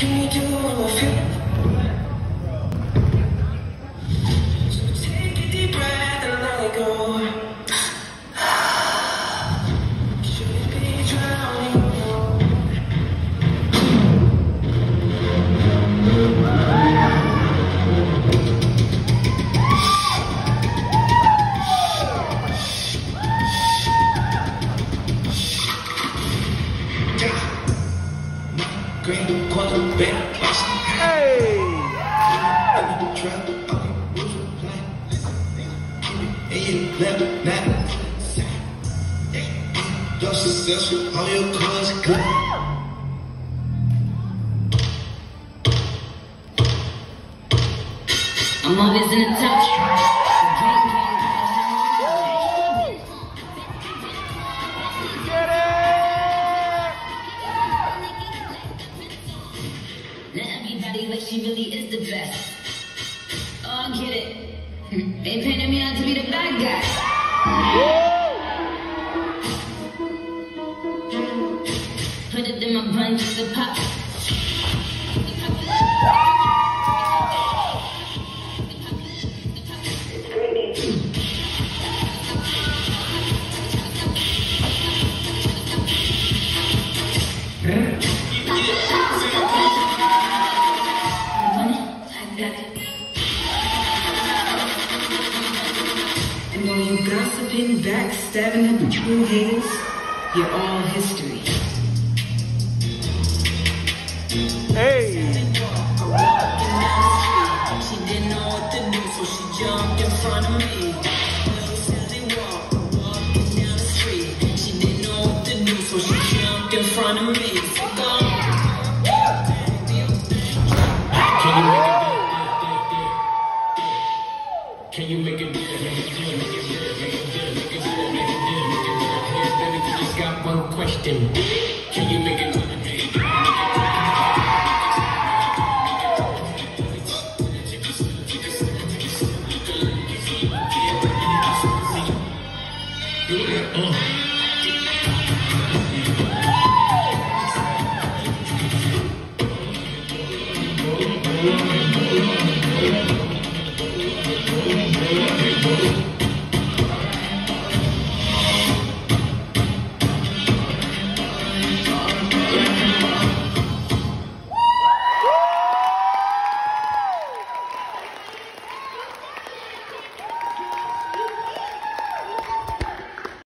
I'm always in the top. Everybody like she really is the best. Oh, I get it. They painted me out to be the bad guy. Put it in my bun just to pop. And while you gossiping, backstabbing at the true haters, you're all history. Hey! She didn't know what to do, so she jumped in front of me. Walking down the street. She didn't know what to do, so she jumped in front of me. Can you make it good? Baby, you just got one question. Can you make it good?